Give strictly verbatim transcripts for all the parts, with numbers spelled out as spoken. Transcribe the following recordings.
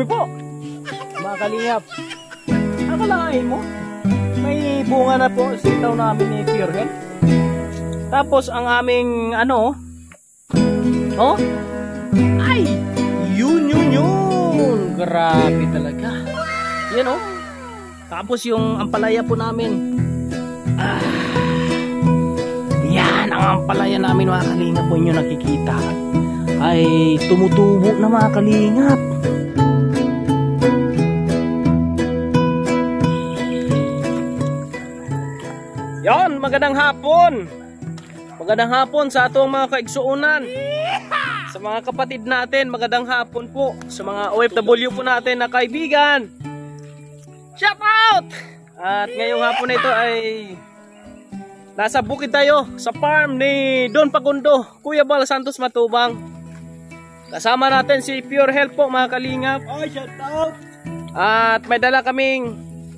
po, mga kalingap. Akalain mo, may bunga na po sitaw namin ni Pure Health. Tapos ang aming ano, oh, ay, yun yun yun. Grabe talaga. Yan oh. Tapos yung ampalaya po namin. Ah, yan ang ampalaya namin mga kalingap po, inyo nakikita. Ay tumutubo na mga kalingap. Yon, magandang hapon. Magandang hapon sa atong mga kaigsuunan. Sa mga kapatid natin, magandang hapon po. Sa mga O F W po natin na kaibigan, shout out! At ngayong hapon na ito ay nasa bukid tayo sa farm ni Don Pagundo, Kuya Bal Santos Matubang. Kasama natin si Pure Health po mga kalingap. Oh, shout out! At may dala kaming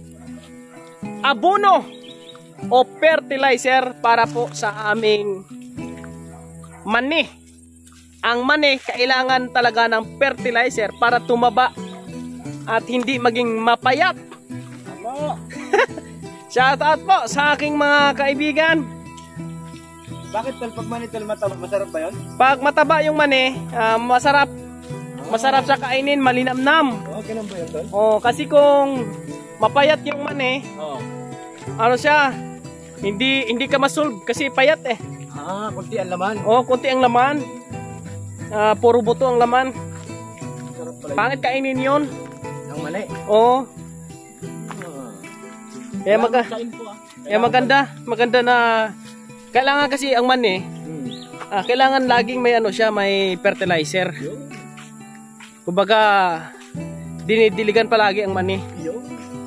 abono o fertilizer para po sa aming mani. Ang mani kailangan talaga ng fertilizer para tumaba at hindi maging mapayat. Ano? Shout out po sa aking mga kaibigan. Bakit tol, pag manitol mataba, masarap ba yun? Pag mataba yung mani, uh, masarap. Masarap sa kainin, malinamnam. Oh, ganun ba yun tol? Oh, kasi kung mapayat yung mani, Oo. ano siya, hindi hindi ka masolve kasi payat eh. Ah, kunti ang laman. Oh, kunti ang laman. Ah, puro buto ang laman. Sarap pala yun. Pangit kainin 'yon. Ang mali. Oh, Ah. kaya maga Kain po ah. kaya maganda, maganda na kailangan kasi ang mani, Hmm. ah, kailangan laging may ano siya, may fertilizer. Yo. Kumbaga dinidiligan palagi ang mani. Yo.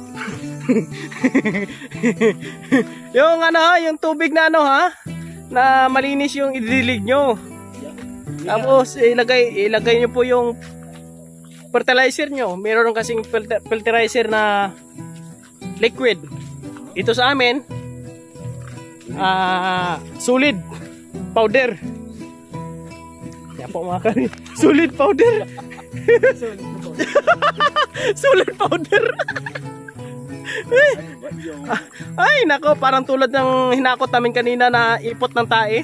Yung ano ha, yung tubig na ano ha, na malinis yung ididilig nyo. Tapos ilagay, ilagay nyo po yung fertilizer nyo. Meron kasing filter, fertilizer na liquid. Ito sa amin, ah, solid powder. Kaya po mga kari, solid powder. Solid powder. Ay nako, parang tulad ng hinakot namin kanina na ipot ng tae.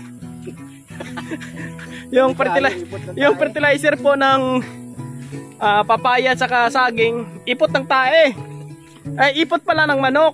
Yung fertilizer, yung fertilizer po ng uh, papaya at saka saging, ipot ng tae. Ay ipot pala ng manok.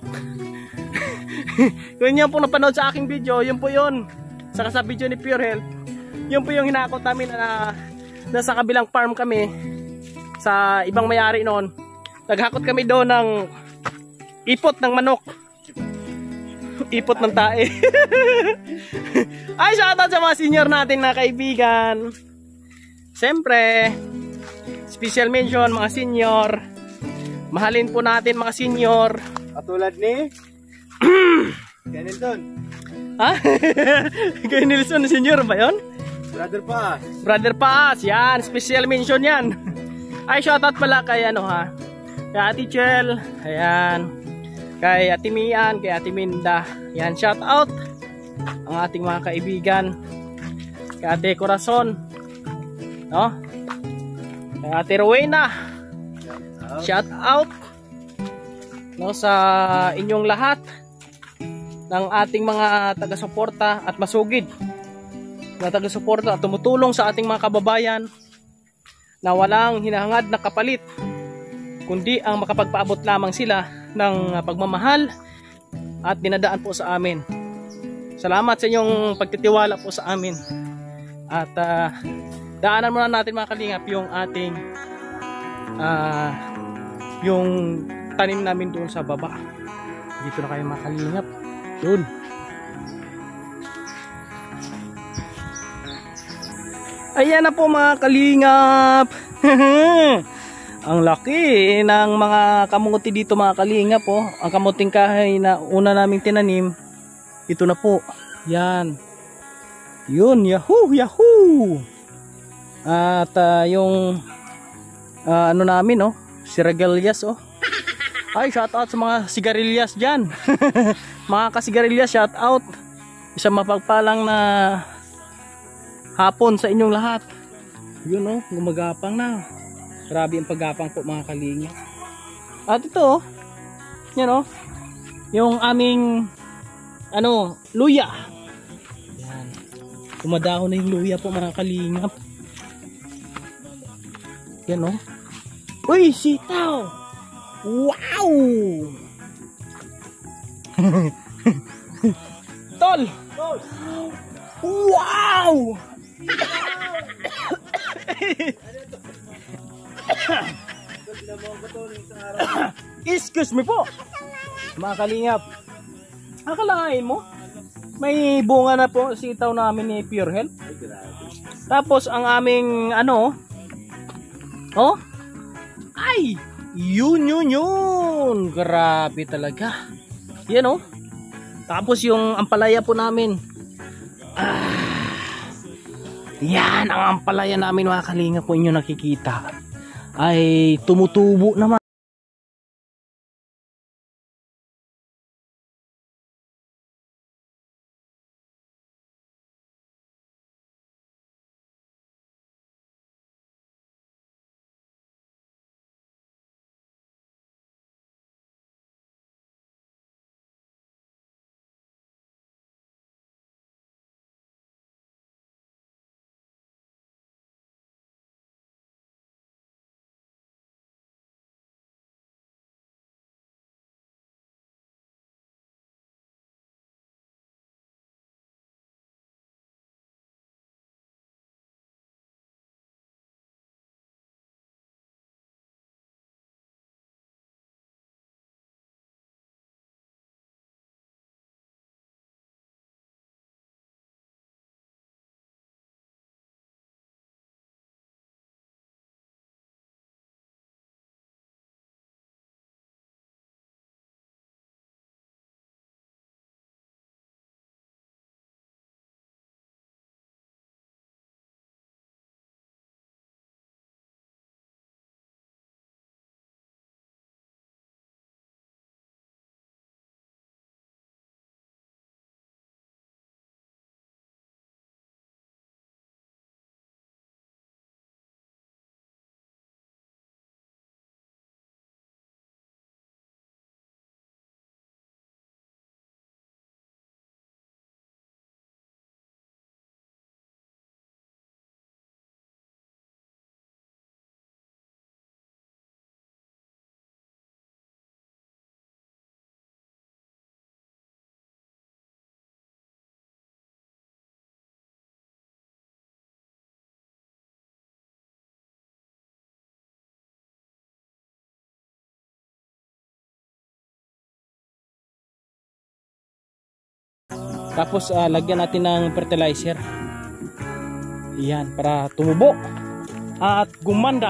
Kung yun po napanood sa aking video, yun po yun. Saka sa video ni Pure Health, yun po yung hinakot namin na nasa kabilang farm kami sa ibang may-ari noon. Naghakot kami doon ng ipot ng manok. Ipot ng tae. Ay, shoutout sa mga senior natin na kaibigan. Siyempre, special mention mga senior. Mahalin po natin mga senior. Katulad ni Kenilton. Ha? Kay Nelson senior ba yun? Brother pa. Brother Paas, yan, special mention yan. Ay, shoutout pala kay ano ha, kay Ate Chel, ayan, kay Ate Mian, kay Ate Minda, yan, shoutout ang ating mga kaibigan, kay Ate Corazon, no? Kay Ate Rowena, shoutout, no, sa inyong lahat ng ating mga taga-suporta at masugid na taga-suporta at tumutulong sa ating mga kababayan na walang hinahangad na kapalit kundi ang makapagpaabot lamang sila ng pagmamahal at dinadaan po sa amin. Salamat sa inyong pagtitiwala po sa amin. At uh, daanan muna natin mga kalingap yung ating uh, yung tanim namin doon sa baba. Dito na kayo mga kalingap. Doon. Ayan na po mga kalingap. Ang laki ng mga kamuti dito mga kalingap po. Ang kamuting kahoy na una naming tinanim, ito na po. Yan. Yun, yahoo, yahoo. At uh, yung uh, ano namin oh, sigarilyas oh. Ay, shout out sa mga sigarilyas dyan. Mga kasigarilyas, shout out. Isang mapagpalang na hapon sa inyong lahat. Yun oh, gumagapang na. Grabe ang paggapang po mga kalinga. At ito, yan o, yung aming ano, luya. Yan. Tumadahon na yung luya po mga kalingap. Yan o. Uy, sitaw! Wow! Tol! Wow! Excuse me po, mga kalingap. Akalain mo, may bunga na po sitaw namin ni Pure Health. Tapos ang aming ano, oh, ay, yun yun yun. Grabe talaga. Yan oh. Tapos yung ampalaya po namin. Ah, yan ang ampalaya namin mga kalingap po, inyo nakikita. Ay tumutubo naman. Tapos uh, lagyan natin ng fertilizer. Yan, para tumubo at gumanda.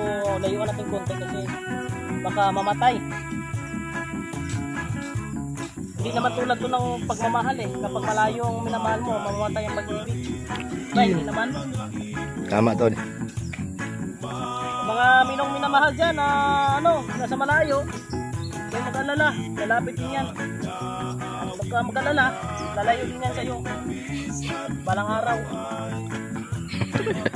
layuan natin konti kasi baka mamatay. Hindi naman tulad to ng pagmamahal eh. Kapag malayo ang minamahal mo, mamamatay ang pag-ibig. Ba, hindi naman. Tama, Tol. Mga minong minamahal dyan na ano, nasa malayo, huwag mag-alala, lalapit din yan. Huwag ka mag-alala, lalayo din yan sa'yo. Balang araw.